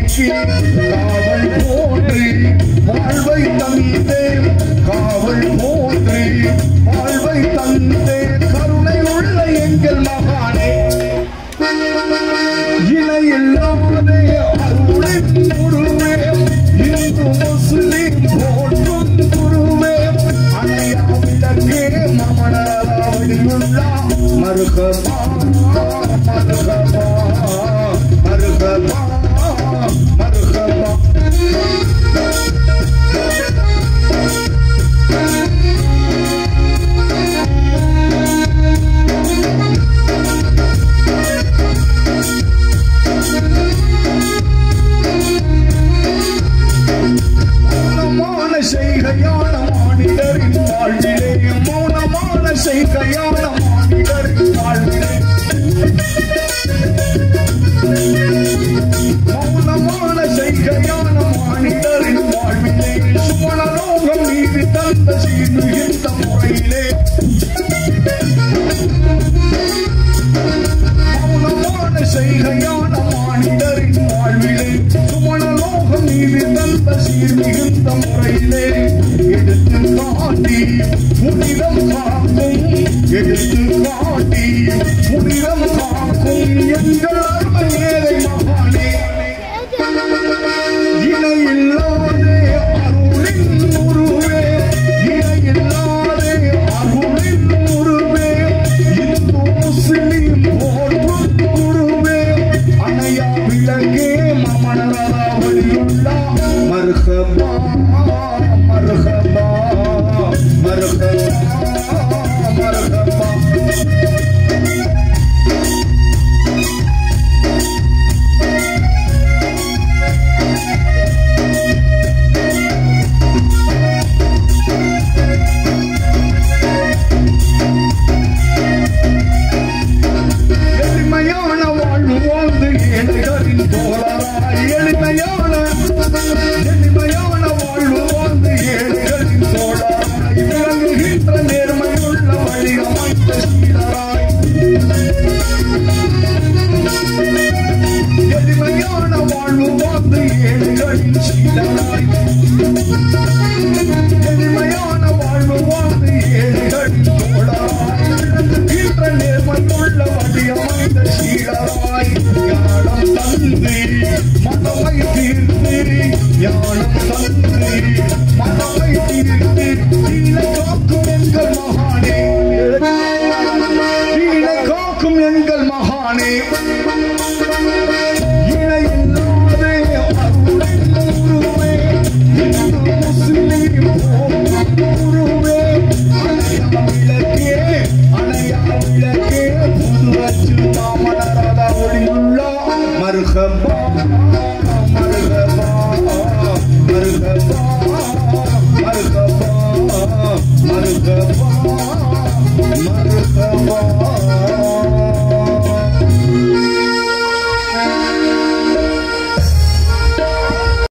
காவல் போற்றி வாழ்வை தந்தே காவல் போற்றி வாழ்வை தந்தே கருணை உள்ள எங்கள் மகானே இணையில்லாதே அருளின் குருவே இந்து முஸ்லிம் போற்றும் குருவே அணையா விளக்கே மமனராவடியுள்ளா மருகமா மருகமா மருகமா மருகமா செய்கையான மானிடரின் வாழ்விலே மௌனமான செய்கையான மானிடரின் வாழ்விலே மௌனமான செய்கையான மானிடரின் வாழ்விலே சுமணலோகம் நீதி தந்த சீர்மிகுந்த முறையிலே மௌனமான செய்கையான மானிடரின் வாழ்விலே சுமணலோகம் நீதி தந்த சீர்மிகுந்த முறையிலே எடுத்து காட்டி புனிதம் காக்கும் எடுத்து காட்டி புனிதம் காக்கும் எங்கள் அருமை ஏழை மகானே இணையில்லாதே அருளின் உருவே இணையில்லாதே அருளின் உருவே இந்து முஸ்லிம் போற்றும் குருவே அணையா விளக்கே மமனராவடியுள்ளா மருகமா மருகமா மருகமா மருகமா எளிமையான வாழ்வு வாழ்ந்து ஏழைகளின் தோழராய் எளிமையான வாழ்வு வாழ்ந்து ஏழைகளின் தோழராய் விளங்குகின்ற நேர்மையுள்ள வழி அமைத்த சீடராய் எளிமையான வாழ்வு வாழ்ந்து ஏழைகளின் சீடராய் எளிமையான வாழ்வு வாழ்ந்து ஏழைகளின் தோழராய் விளங்குகின்ற நேர்மையுள்ள வழி அமைத்த சீடராய்